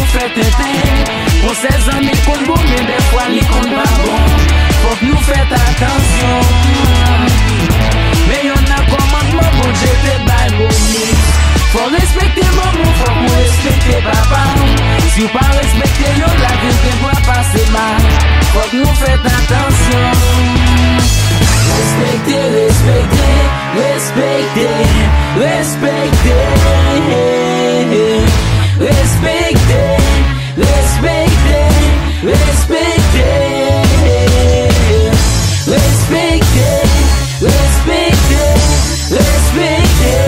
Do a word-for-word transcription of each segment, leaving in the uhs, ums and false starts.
fait tête. Pour ses amis qu'on bon, mais des fois les qu'on pas bon. Faut que nous faites attention. Mais y'en a commandement, bon Dieu te baille bonne. Faut respecter maman, faut qu'on respecter papa. Si vous pas respecter yo, la vie qui doit passer mal. Faut que nous faites attention. Respecter, respecter, respecter, respecter, respecter, respecter, respecter, respecter, respecter, respecter,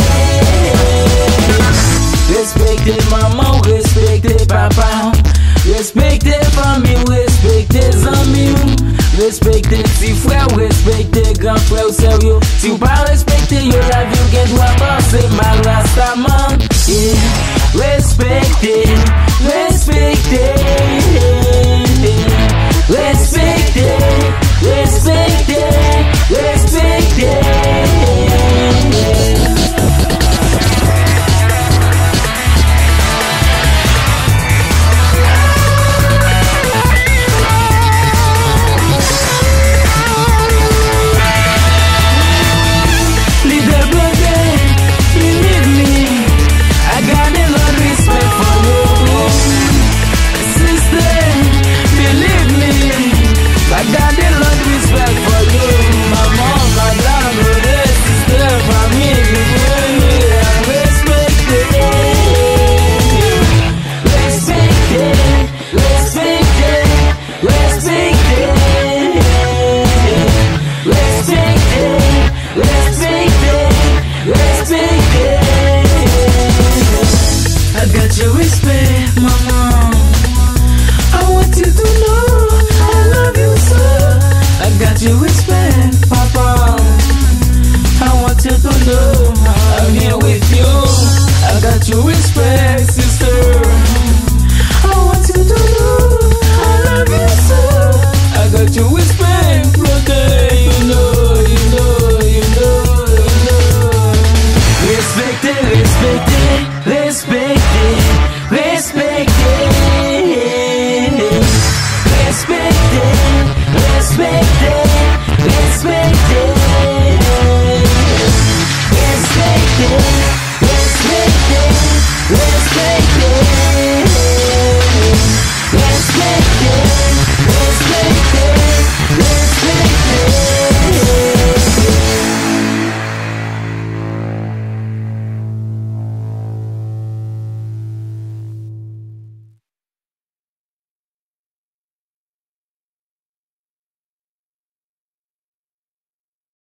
respecter maman, respecter papa, respecter famille, respecter amis. Respecter petits frères, respecter grands frères sérieux. Si vous pas respecter yo, la vie qui doit passer mal rastamment. Yeah. Respecter, respecter, respecter, respecter, respecter. I got your respect, mama.